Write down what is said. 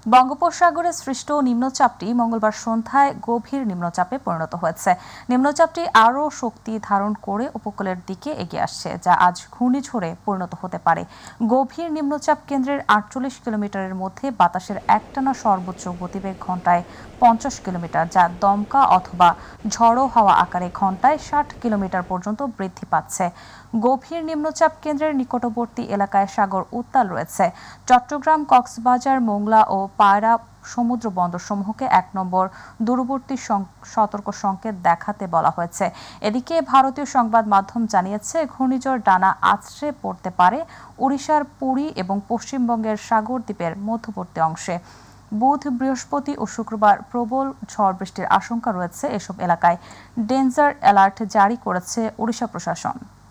বঙ্গোপসাগরে সৃষ্ট নিম্নচাপটি মঙ্গলবার সন্ধ্যায় গভীর নিম্নচাপে পরিণত হয়েছে। নিম্নচাপটি আরও শক্তি ধারণ করে উপকূলের দিকে এগিয়ে আসছে, যা আজ ঘূর্ণিঝড়ে পরিণত হতে পারে। গভীর নিম্নচাপ কেন্দ্রের ৪৮ কিলোমিটারের মধ্যে বাতাসের একটানা সর্বোচ্চ গতিবেগ ঘন্টায় ৫০ কিলোমিটার, যা দমকা অথবা ঝড়ো হাওয়া আকারে ঘন্টায় ৬০ কিলোমিটার পর্যন্ত বৃদ্ধি পাচ্ছে। গভীর নিম্নচাপ কেন্দ্রের নিকটবর্তী এলাকায় সাগর উত্তাল রয়েছে। চট্টগ্রাম, কক্সবাজার, মোংলা ও পায়রা সমুদ্র বন্দরসমূহকে ১ নম্বর দূরবর্তী সতর্ক সংকেত দেখাতে বলা হয়েছে। এদিকে ভারতীয় সংবাদ মাধ্যম জানিয়েছে, ঘূর্ণিঝড় ডানা আছড়ে পড়তে পারে ওড়িশার পুরী এবং পশ্চিমবঙ্গের সাগর দ্বীপের মধ্যবর্তী অংশে। বুধ, বৃহস্পতি ও শুক্রবার প্রবল ঝড় বৃষ্টির আশঙ্কা রয়েছে। এসব এলাকায় ডেঞ্জার অ্যালার্ট জারি করেছে ওড়িশা প্রশাসন।